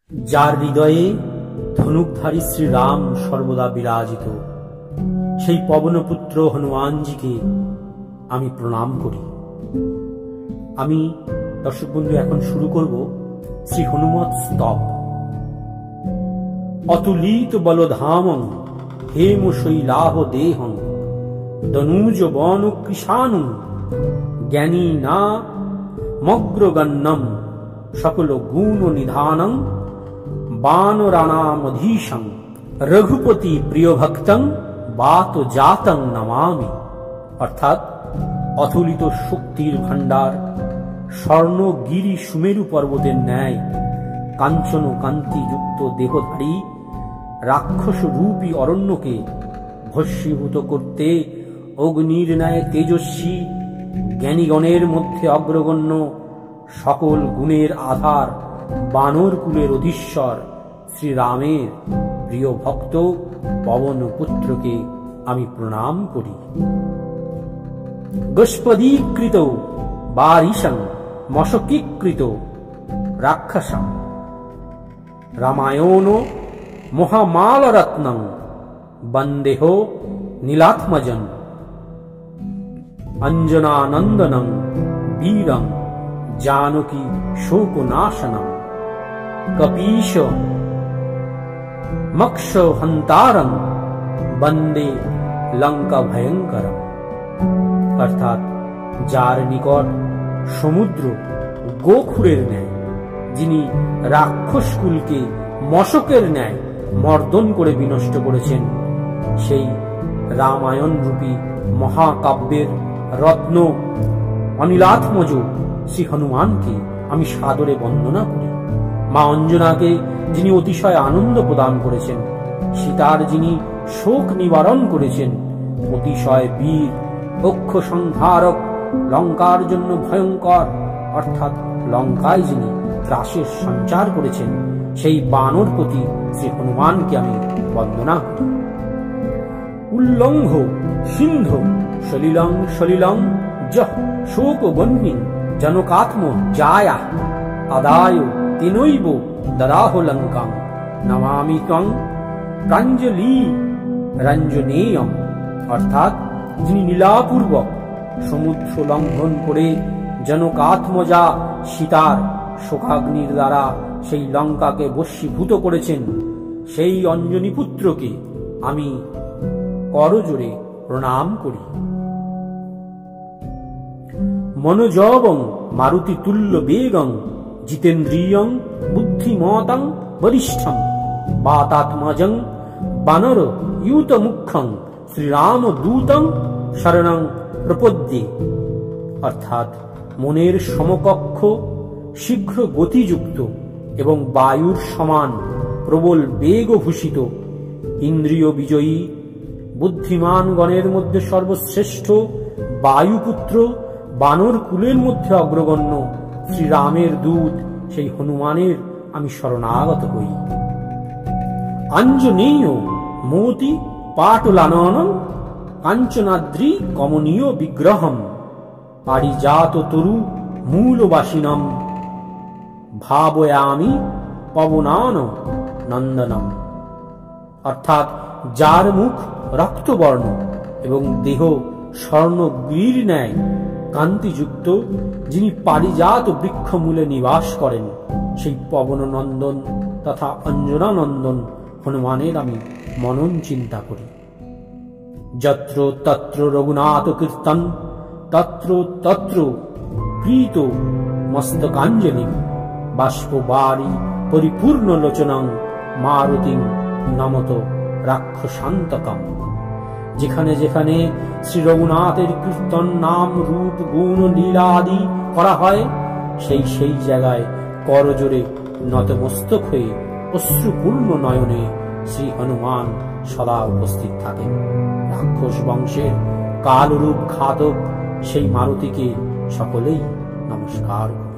যার হৃদয়ে ধনুকধারী শ্রীরাম সর্বদা বিরাজিত, সেই পবনপুত্র হনুমানজিকে আমি প্রণাম করি। আমি দর্শক বন্ধু এখন শুরু করব শ্রী হনুমৎ স্তব। অতুলিত বলধামং হেম শৈলাহ দেহং দনুজ বন কৃষাণু জ্ঞানী না মগ্রগণ্যম সকল গুণ নিধানং বানরাণামধীশং রঘুপতি প্রিয় ভক্তং বাত জাতং নমামি। অর্থাৎ অতুলিত শক্তির ভাণ্ডার, স্বর্ণগিরি সুমেরু পর্বতের ন্যায় কাঞ্চন কান্তিযুক্ত দেহধারী রাক্ষস রূপী অরণ্যকে ভস্মীভূত করতে অগ্নির ন্যায় তেজস্বী, জ্ঞানীগণের মধ্যে অগ্রগণ্য, সকল গুণের আধার বানর কুলের অধীশ্বর শ্রীরামের প্রিয় ভক্ত পবনপুত্রকে আমি প্রণাম করি। গোষ্পদীকৃত বারিশং মশকীকৃত রাক্ষসং রামায়ণ মহামালরত্নং বন্দেহ নীলাত্মজং অঞ্জনানন্দনং বীরং जानकी शोकनाशनम कपीश मक्ष हंतारम बंदे लंका भयंकरम। अर्थात जार निकट समुद्र गोखुरेर न्याय, जिनी राक्षसकुलके मशकेर न्याय मर्दन करे विनष्ट करेछेन, सेई रामायण रूपी महाकाव्येर रत्न अनिलात्मज श्री हनुमानके आमी सादरे वंदना करी। मा अंजनाके जिनी अतिशय आनंद प्रदान करेछेन, सीतार जिनी शोक निवारण करेछेन, अतिशय वीर अक्ष संहारक, लंकार जन्य भयंकर अर्थात लंकाय जिनी त्रासेर संचार करेछेन, सेई बानरपति श्री हनुमानके आमी वंदना करी। उल्लंघ सिंध सलिलं सलिलं जह शोक बह्नि जनकात्म जाया आदाय तेनैव ददाह लंकां नमामि त्वं प्राञ्जलि रंजनेयम। अर्थात जिनि लीलापूर्वक समुद्र लंघन करे जनकात्मजा सीतार शोकाग्निर द्वारा सेई लंकाके बशीभूत करेछेन, सेई अंजनी पुत्रके आमी करजोरे प्रणाम करी। मनोजवं मारुति तुल्य वेगं जितेन्द्रियं बुद्धिमतं वरिष्ठं वातात्मजं वानर यूतमुखं श्रीराम दूतं शरणं प्रपद्ये। अर्थात मनेर समकक्ष शीघ्र गतियुक्त एवं वायुर समान प्रबल वेगभूषित इंद्रिय विजयी बुद्धिमान गणेर मध्य सर्वश्रेष्ठ वायुपुत्र बानर कुलेर मध्य अग्रगण्य श्रीरामेर दूत सेई हनुमानेर आमी शरणागत हई। आञ्जनेय मोति पाटलाननं काञ्चनाद्रि कमनीय विग्रहं पारिजात तरु मूलवासिनं भावयामि पवनान नंदनम। अर्थात जार मुख रक्तवर्ण एवं देह स्वर्णगिरिर न्याय कांतियुक्त, जिनि पारिजात वृक्ष मूले निवास करें, सेई पवन नंदन तथा अंजना नंदन हनुमानेर आमी मनन चिंता करी। यत्र तत्र रघुनाथ कीर्तन तत्र तत्र कृत मस्तकांजलि बाष्पवारी परिपूर्ण लोचनं मारुतिं नमत राक्षसान्तकम्। যেখানে যেখানে শ্রী রঘুনাথের কীর্তন নাম রূপ গুণ লীলা আদি করা হয়, সেই সেই জায়গায় করজোরে নতমস্তক হয়ে অশ্রুপূর্ণ নয়নে শ্রী হনুমান সদা উপস্থিত থাকেন। রাক্ষস বংশের কালরূপ ঘাতক সেই মারুতিকে সকলেই নমস্কার।